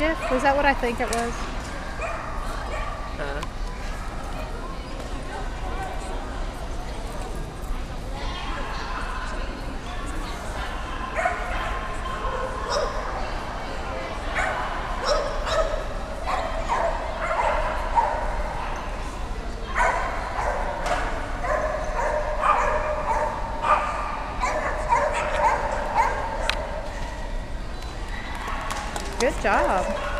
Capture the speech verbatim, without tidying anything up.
Mastiff? Was that what I think it was? Uh, Good job.